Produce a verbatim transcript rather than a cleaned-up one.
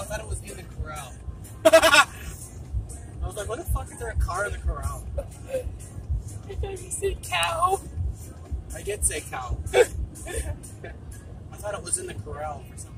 thought it was in the corral. I was like, what the fuck is there a car in the corral? I thought you said cow. I did say cow. I thought it was in the corral for some reason.